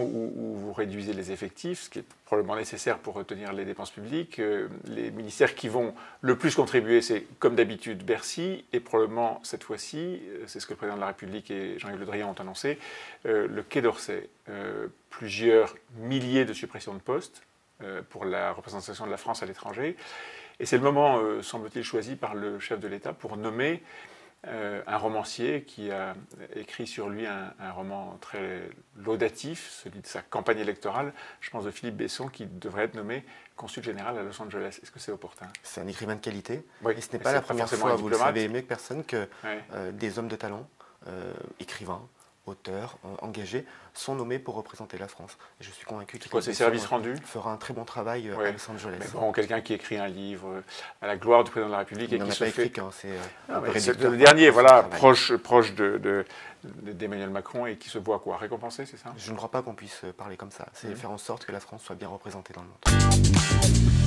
où vous réduisez les effectifs, ce qui est probablement nécessaire pour retenir les dépenses publiques, les ministères qui vont le plus contribuer, c'est comme d'habitude Bercy, et probablement cette fois-ci, c'est ce que le président de la République et Jean-Yves Le Drian ont annoncé, le Quai d'Orsay. Plusieurs milliers de suppressions de postes pour la représentation de la France à l'étranger. Et c'est le moment, semble-t-il, choisi par le chef de l'État pour nommer un romancier qui a écrit sur lui un roman très laudatif, celui de sa campagne électorale. Je pense de Philippe Besson, qui devrait être nommé consul général à Los Angeles. Est-ce que c'est opportun? C'est un écrivain de qualité. Oui, et ce n'est pas la première fois, vous le savez mieux que personne, que ouais. Des hommes de talent, écrivains, auteurs, engagés, sont nommés pour représenter la France. Et je suis convaincu qu'il fera un très bon travail à Los Angeles. Mais bon, quelqu'un qui écrit un livre à la gloire du président de la République et qui se fait... C'est le dernier, voilà, proche d'Emmanuel Macron et qui se voit quoi, récompensé, c'est ça? Je ne crois pas qu'on puisse parler comme ça. C'est faire en sorte que la France soit bien représentée dans le monde.